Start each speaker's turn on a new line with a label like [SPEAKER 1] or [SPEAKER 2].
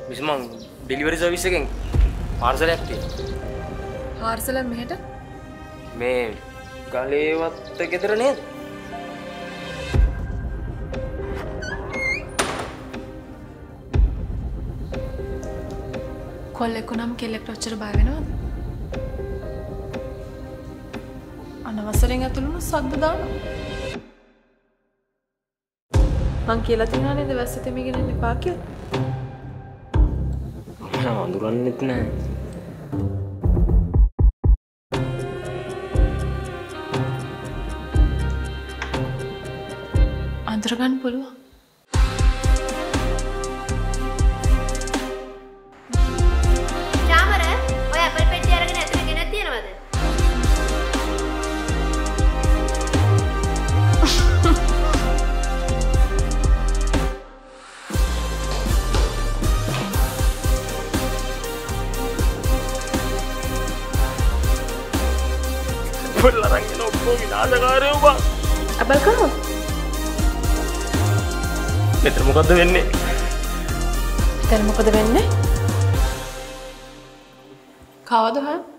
[SPEAKER 1] Miss මං delivery service එකෙන් පාර්සලයක් තියෙනවා.
[SPEAKER 2] පාර්සල මෙහෙට?
[SPEAKER 1] මේ ගලේවත් ගෙදර නේද?
[SPEAKER 2] කොල්ලෙක්ව නම් කෙල්ලෙක්ට ඔච්චර බය වෙනවද? අනවසරෙන් ඇතුළුණු සද්ද දානවා. මං කියලා තියනවා නේද වැස්ස තෙමිගෙන ඉන්න එපා කියලා?
[SPEAKER 1] මම අඳුරන්නෙත් නෑ.
[SPEAKER 2] අඳුර ගන්න පුළුවන්.
[SPEAKER 3] චාමර ඔය ඇපල් පෙට්ටිය අරගෙන ඇතුලේ ගෙනත් තියනවද?
[SPEAKER 1] පොල්ලා රංගන ඔක්කොම විනාශකාරයෝ බං.
[SPEAKER 2] ඇපල් කනවා?
[SPEAKER 1] මෙතන මොකද්ද වෙන්නේ?
[SPEAKER 2] දැන් මොකද වෙන්නේ? කවද හා?